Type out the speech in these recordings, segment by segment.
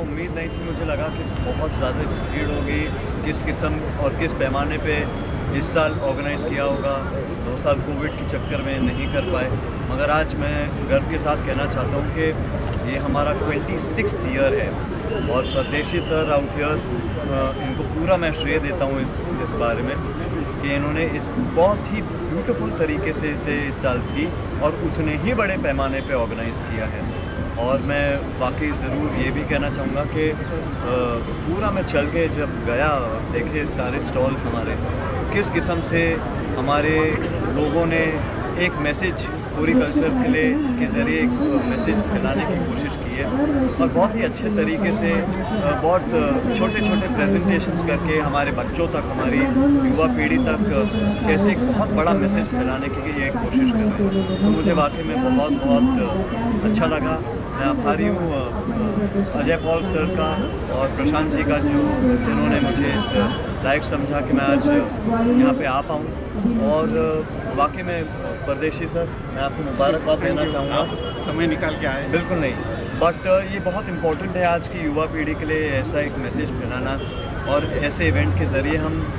उम्मीद नहीं थी। मुझे लगा कि बहुत ज़्यादा भीड़ होगी, किस किस्म और किस पैमाने पे इस साल ऑर्गेनाइज़ किया होगा। 2 साल कोविड के चक्कर में नहीं कर पाए, मगर आज मैं गर्व के साथ कहना चाहता हूँ कि ये हमारा 26th ईयर है और परदेशी सर आउट हियर, इनको पूरा मैं श्रेय देता हूँ इस बारे में कि इन्होंने इस बहुत ही ब्यूटीफुल तरीके से इसे इस साल की और उतने ही बड़े पैमाने पे ऑर्गेनाइज़ किया है। और मैं वाकई ज़रूर ये भी कहना चाहूँगा कि पूरा मैं चल के जब गया और देखे सारे स्टॉल्स हमारे, किस किस्म से हमारे लोगों ने एक मैसेज पूरी कल्चर के ज़रिए एक मैसेज फैलाने की कोशिश की है और बहुत ही अच्छे तरीके से बहुत छोटे छोटे प्रेजेंटेशंस करके हमारे बच्चों तक, हमारी युवा पीढ़ी तक कैसे एक बहुत बड़ा मैसेज फैलाने की ये कोशिश कर रहे हैं। तो मुझे वाकई में बहुत बहुत अच्छा लगा। मैं आभारी हूँ अजय पॉल सर का और प्रशांत जी का जिन्होंने मुझे इस लायक समझा कि मैं आज यहाँ पे आ पाऊँ। और वाकई में परदेशी सर, मैं आपको मुबारकबाद देना चाहूँगा। समय निकाल के आए। बिल्कुल नहीं, बट ये बहुत इम्पोर्टेंट है आज की युवा पीढ़ी के लिए ऐसा एक मैसेज फैलाना और ऐसे इवेंट के ज़रिए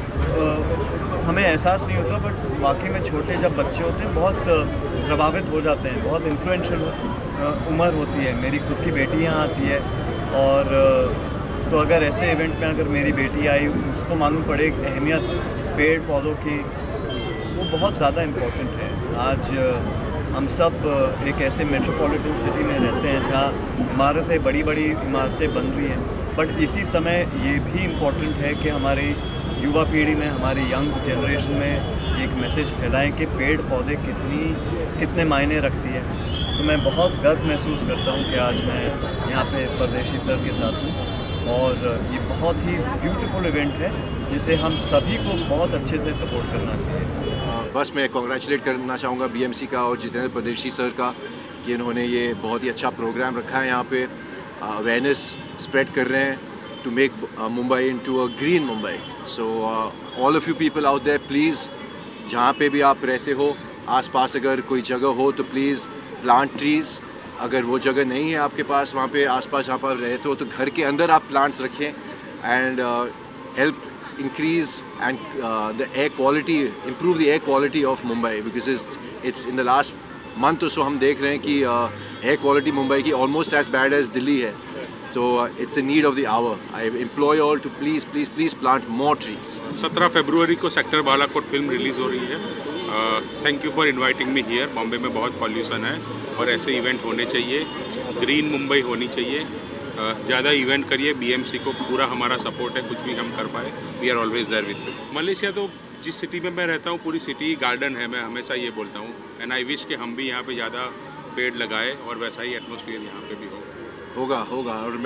हमें एहसास नहीं होता, बट वाकई में छोटे जब बच्चे होते हैं बहुत प्रभावित हो जाते हैं, बहुत इन्फ्लुएंशियल उम्र होती है। मेरी खुद की बेटी यहाँ आती है और तो अगर ऐसे इवेंट में अगर मेरी बेटी आई, उसको मालूम पड़े अहमियत पेड़ पौधों की, वो बहुत ज़्यादा इम्पोर्टेंट है। आज हम सब एक ऐसे मेट्रोपॉलिटन सिटी में रहते हैं जहाँ इमारतें, बड़ी बड़ी इमारतें बन रही हैं, बट इसी समय ये भी इम्पोर्टेंट है कि हमारी युवा पीढ़ी में, हमारी यंग जनरेशन में एक मैसेज फैलाएं कि पेड़ पौधे कितने मायने रखती है। तो मैं बहुत गर्व महसूस करता हूँ कि आज मैं यहाँ पे परदेशी सर के साथ हूँ और ये बहुत ही ब्यूटीफुल इवेंट है जिसे हम सभी को बहुत अच्छे से सपोर्ट करना चाहिए। बस मैं कॉन्ग्रेचुलेट करना चाहूँगा बीएमसी का और जितेंद्र परदेशी सर का कि इन्होंने ये बहुत ही अच्छा प्रोग्राम रखा है। यहाँ पे अवेयरनेस स्प्रेड कर रहे हैं to make Mumbai into a green Mumbai. So all of you people out there, please जहाँ पे भी आप रहते हो, आसपास अगर कोई जगह हो तो प्लीज़ प्लांट ट्रीज़। अगर वो जगह नहीं है आपके पास, वहाँ पे आसपास जहाँ पर रहते हो तो घर के अंदर आप प्लांट्स रखें and help increase and the air quality, improve the air quality of Mumbai, because it's in the last month or so हम देख रहे हैं कि air quality मुंबई की almost as bad as Delhi है। So it's a need of the hour. I employ all to please plant more trees. 17 फरवरी को sector Balakot film release हो रही है। Thank you for inviting me here. Bombay में बहुत पॉल्यूशन है और ऐसे इवेंट होने चाहिए, ग्रीन मुंबई होनी चाहिए। ज़्यादा इवेंट करिए, बीएमसी को पूरा हमारा सपोर्ट है, कुछ भी हम कर पाए, we are always there with you. Malaysia तो जिस सिटी में मैं रहता हूँ पूरी सिटी गार्डन है, मैं हमेशा ये बोलता हूँ, एंड आई विश कि हम भी यहाँ पे ज़्यादा पेड़ लगाए और वैसा ही एटमॉस्फेयर यहाँ पे भी होगा। और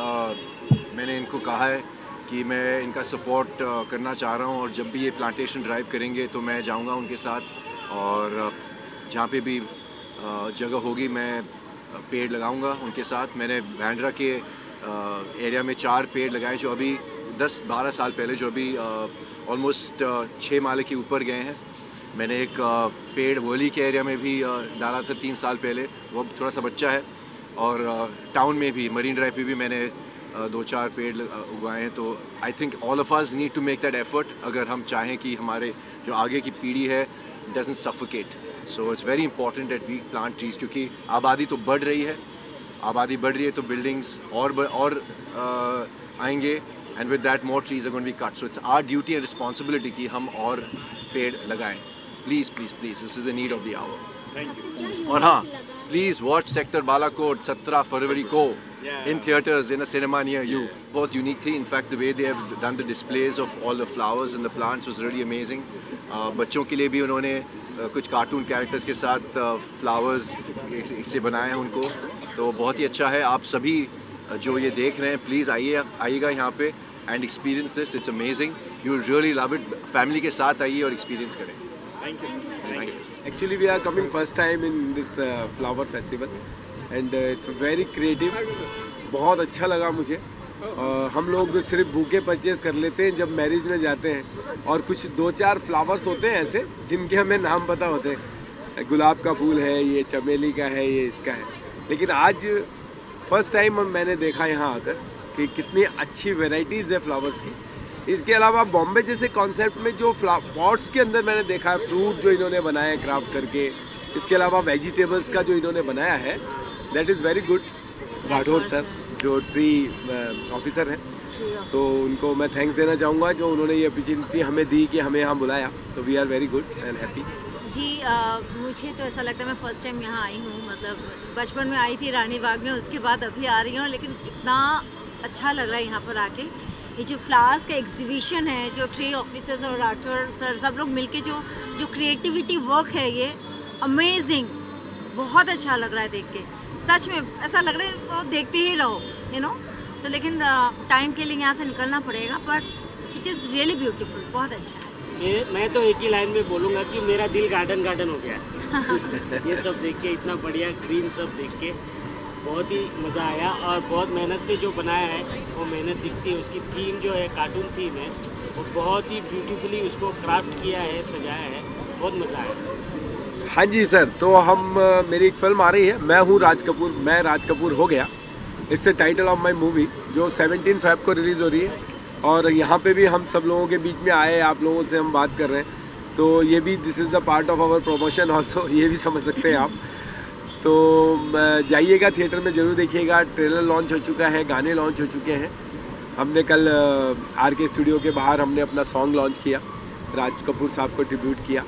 मैंने इनको कहा है कि मैं इनका सपोर्ट करना चाह रहा हूँ और जब भी ये प्लांटेशन ड्राइव करेंगे तो मैं जाऊँगा उनके साथ और जहाँ पे भी जगह होगी मैं पेड़ लगाऊंगा उनके साथ। मैंने बैंड्रा के एरिया में 4 पेड़ लगाए जो अभी 10-12 साल पहले, जो अभी ऑलमोस्ट 6 माले के ऊपर गए हैं। मैंने एक पेड़ वर्ली के एरिया में भी डाला था 3 साल पहले, वो थोड़ा सा बच्चा है। और टाउन में भी, मरीन ड्राइव पे भी मैंने 2-4 पेड़ उगाए हैं। तो I think all of us need to make that effort अगर हम चाहें कि हमारे जो आगे की पीढ़ी है doesn't suffocate. So it's very important that we plant trees, क्योंकि आबादी तो बढ़ रही है तो बिल्डिंग्स और आएंगे and with that more trees are going to be cut. So it's our duty and responsibility कि हम और पेड़ लगाएं। Please this is the need of the hour. Thank you. और हाँ, प्लीज़ वॉच सेक्टर बालाकोट 17 फरवरी को in theaters, in a cinema near you. बहुत यूनिक थी। In fact the way they have done the displays of all the flowers and the plants was really amazing. बच्चों के लिए भी उन्होंने कुछ कार्टून कैरेक्टर्स के साथ फ्लावर्स इससे बनाए हैं उनको, तो बहुत ही अच्छा है। आप सभी जो ये देख रहे हैं प्लीज़ आइएगा यहाँ पे and experience this, it's amazing, you will really love it. Family के साथ आइए और एक्सपीरियंस करें। Thank you. Actually, we are coming first time in this flower festival and it's very creative. बहुत अच्छा लगा मुझे। हम लोग सिर्फ बुके परचेज कर लेते हैं जब मैरिज में जाते हैं और कुछ 2-4 फ्लावर्स होते हैं ऐसे जिनके हमें नाम पता होते हैं, गुलाब का फूल है, ये चमेली का है, ये इसका है। लेकिन आज फर्स्ट टाइम मैंने देखा यहाँ आकर कि कितनी अच्छी वेराइटीज़ है फ्लावर्स की। इसके अलावा बॉम्बे जैसे कॉन्सेप्ट में जो पॉट्स के अंदर मैंने देखा है फ्रूट जो इन्होंने बनाया है क्राफ्ट करके, इसके अलावा वेजिटेबल्स का जो इन्होंने बनाया है, that is very good. Rathore sir जो ट्री ऑफिसर हैं, सो उनको मैं थैंक्स देना चाहूँगा जो उन्होंने ये अपॉर्चुनिटी हमें दी कि हमें यहाँ बुलाया, तो we are very good and happy. जी मुझे तो ऐसा लगता है मैं फ़र्स्ट टाइम यहाँ आई हूँ, मतलब बचपन में आई थी रानी बाग में, उसके बाद अभी आ रही हूँ, लेकिन इतना अच्छा लग रहा है यहाँ पर आके। ये जो फ्लावर्स का एग्जीबिशन है, जो ट्री ऑफिसर्स और राठौर सर सब लोग मिलके जो क्रिएटिविटी वर्क है, ये अमेजिंग, बहुत अच्छा लग रहा है देख के। सच में ऐसा लग रहा है वो देखते ही रहो, यू नो। तो लेकिन टाइम के लिए यहाँ से निकलना पड़ेगा, पर इट इज़ रियली ब्यूटीफुल, बहुत अच्छा है। मैं तो एक ही लाइन में बोलूँगा कि मेरा दिल गार्डन गार्डन हो गया ये सब देख के, इतना बढ़िया ग्रीन सब देख के बहुत ही मज़ा आया। और बहुत मेहनत से जो बनाया है वो मेहनत दिखती है। उसकी थीम जो है कार्टून थीम है, वो बहुत ही ब्यूटीफुली उसको क्राफ्ट किया है, सजाया है, बहुत मज़ा आया। हाँ जी सर, तो हम मेरी एक फिल्म आ रही है, मैं हूँ राज कपूर, मैं राज कपूर हो गया। It's the title of my movie, जो 17 फ़रवरी को रिलीज़ हो रही है। और यहाँ पे भी हम सब लोगों के बीच में आए, आप लोगों से हम बात कर रहे हैं, तो ये भी this is the part of our promotion also, ये भी समझ सकते हैं आप। तो जाइएगा थिएटर में, ज़रूर देखिएगा। ट्रेलर लॉन्च हो चुका है, गाने लॉन्च हो चुके हैं। हमने कल RK स्टूडियो के बाहर हमने अपना सॉन्ग लॉन्च किया, राज कपूर साहब को ट्रिब्यूट किया।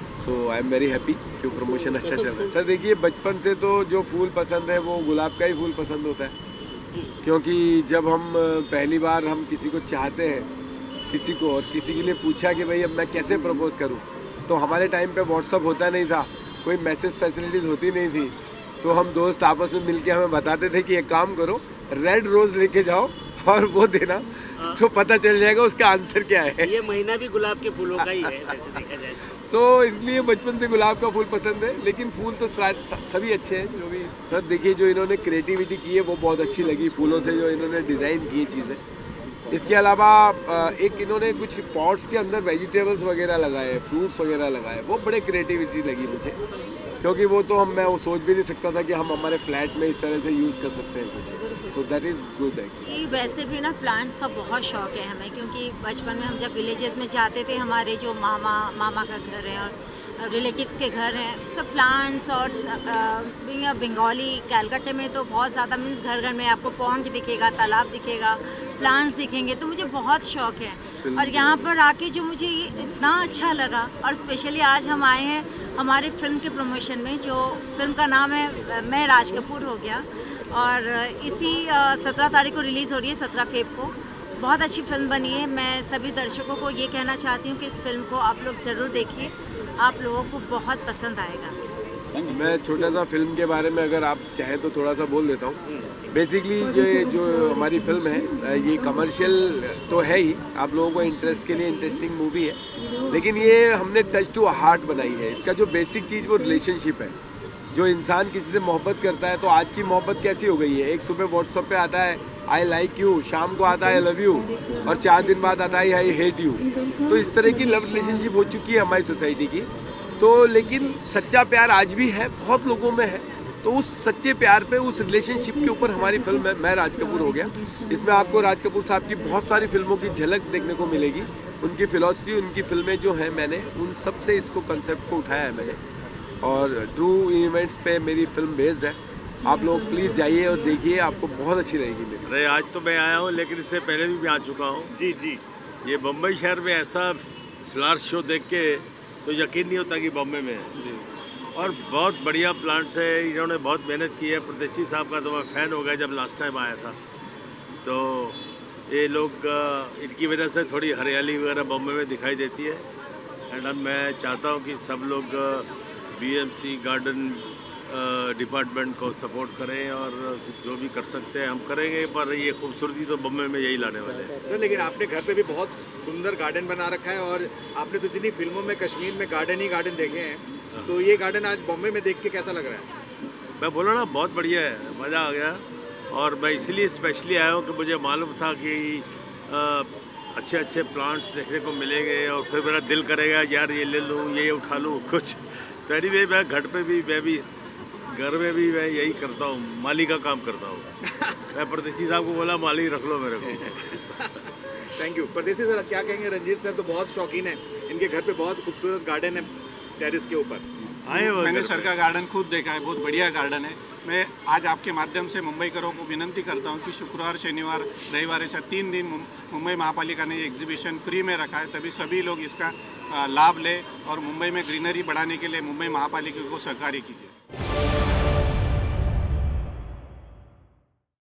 So I am very happy कि प्रमोशन अच्छा चल रहा है। सर देखिए, बचपन से तो जो फूल पसंद है वो गुलाब का ही फूल पसंद होता है, क्योंकि जब हम पहली बार हम किसी को चाहते हैं, किसी को, और किसी के लिए पूछा कि भाई अब मैं कैसे प्रपोज करूं, तो हमारे टाइम पे व्हाट्सअप होता नहीं था, कोई मैसेज फैसिलिटीज़ होती नहीं थी, तो हम दोस्त आपस में मिलके हमें बताते थे कि एक काम करो, रेड रोज़ लेके जाओ और वो देना, तो पता चल जाएगा उसका आंसर क्या है। ये महीना भी गुलाब के फूलों का ही है वैसे देखा जाए। सो इसलिए बचपन से गुलाब का फूल पसंद है, लेकिन फूल तो शायद सभी अच्छे हैं जो भी। सर देखिए, जो इन्होंने क्रिएटिविटी की है वो बहुत अच्छी लगी, फूलों से जो इन्होंने डिज़ाइन की चीज़ें। इसके अलावा एक इन्होंने कुछ पॉट्स के अंदर वेजिटेबल्स वगैरह लगाए, फ्रूट्स वगैरह लगाए, वो बड़े क्रिएटिविटी लगी मुझे, क्योंकि वो तो मैं वो सोच भी नहीं सकता था कि हम हमारे फ्लैट में इस तरह से यूज़ कर सकते हैं कुछ, तो दैट इज़ गुड एक्चुअली। वैसे भी ना प्लांट्स का बहुत शौक है हमें, क्योंकि बचपन में हम जब विलेजेस में जाते थे, हमारे जो मामा का घर है और रिलेटिव्स के घर हैं, सब प्लांट्स। और बंगाली कैलकाटा में तो बहुत ज़्यादा मीन्स घर घर में आपको पॉन्ड दिखेगा, तालाब दिखेगा, प्लांट्स दिखेंगे, तो मुझे बहुत शौक है। और यहाँ पर आके जो मुझे ये इतना अच्छा लगा, और स्पेशली आज हम आए हैं हमारे फिल्म के प्रमोशन में, जो फिल्म का नाम है मैं राज कपूर हो गया, और इसी 17 तारीख को रिलीज़ हो रही है, 17 फेब को। बहुत अच्छी फिल्म बनी है। मैं सभी दर्शकों को ये कहना चाहती हूँ कि इस फिल्म को आप लोग ज़रूर देखिए, आप लोगों को बहुत पसंद आएगा। मैं छोटा सा फिल्म के बारे में अगर आप चाहें तो थोड़ा सा बोल देता हूँ। बेसिकली जो हमारी फिल्म है, ये कमर्शियल तो है ही, आप लोगों को इंटरेस्ट के लिए इंटरेस्टिंग मूवी है, लेकिन ये हमने टच टू हार्ट बनाई है। इसका जो बेसिक चीज़ वो रिलेशनशिप है। जो इंसान किसी से मोहब्बत करता है, तो आज की मोहब्बत कैसी हो गई है, एक सुबह व्हाट्सअप पे आता है आई लाइक यू, शाम को आता है आई लव यू, और 4 दिन बाद आता है आई हेट यू। तो इस तरह की लव रिलेशनशिप हो चुकी है हमारी सोसाइटी की। तो लेकिन सच्चा प्यार आज भी है, बहुत लोगों में है। तो उस सच्चे प्यार पे, उस रिलेशनशिप के ऊपर हमारी फिल्म है मैं राज कपूर हो गया। इसमें आपको राज कपूर साहब की बहुत सारी फिल्मों की झलक देखने को मिलेगी। उनकी फ़िलॉसफी, उनकी फिल्में जो हैं, मैंने उन सब से इसको कंसेप्ट को उठाया है मैंने, और ट्रू इवेंट्स पे मेरी फिल्म बेस्ड है। आप लोग प्लीज़ जाइए और देखिए, आपको बहुत अच्छी रहेगी मेरी। अरे आज तो मैं आया हूँ, लेकिन इससे पहले भी मैं आ चुका हूँ। जी जी। ये बम्बई शहर में ऐसा फ्लावर शो देख के तो यकीन नहीं होता कि बॉम्बे में है। और बहुत बढ़िया प्लांट्स है, इन्होंने बहुत मेहनत की है। परदेशी साहब का तो मैं फ़ैन हो गया जब लास्ट टाइम आया था। तो ये लोग, इनकी वजह से थोड़ी हरियाली वगैरह बॉम्बे में दिखाई देती है। एंड अब मैं चाहता हूँ कि सब लोग BMC गार्डन डिपार्टमेंट को सपोर्ट करें, और जो भी कर सकते हैं हम करेंगे, पर ये खूबसूरती तो बम्बई में यही लाने वाले हैं। सर, लेकिन आपने घर पे भी बहुत सुंदर गार्डन बना रखा है, और आपने तो जितनी फिल्मों में कश्मीर में गार्डन ही गार्डन देखे हैं, तो ये गार्डन आज बॉम्बे में देख के कैसा लग रहा है? मैं बोला ना, बहुत बढ़िया है, मज़ा आ गया। और मैं इसलिए स्पेशली आया हूँ कि मुझे मालूम था कि अच्छे अच्छे प्लांट्स देखने को मिलेंगे, और फिर मेरा दिल करेगा यार ये ले लूँ, ये उठा लूँ कुछ। तो एनीवे मैं घर पे भी, मैं भी घर में भी मैं यही करता हूँ, माली का काम करता हूँ। मैं परदेसी साहब को बोला माली रख लो मेरे को। Thank you. परदेसी सर क्या कहेंगे? रंजीत सर तो बहुत शौकीन है, इनके घर पे बहुत खूबसूरत गार्डन है टेरिस के ऊपर। मैंने सर का गार्डन खुद देखा है, बहुत बढ़िया गार्डन है। मैं आज आपके माध्यम से मुंबईकरों को विनंती करता हूं कि शुक्रवार, शनिवार, रविवार ऐसा 3 दिन मुंबई महापालिका ने ये एग्जीबिशन फ्री में रखा है, तभी सभी लोग इसका लाभ लें और मुंबई में ग्रीनरी बढ़ाने के लिए मुंबई महापालिका को सहकार्य कीजिए।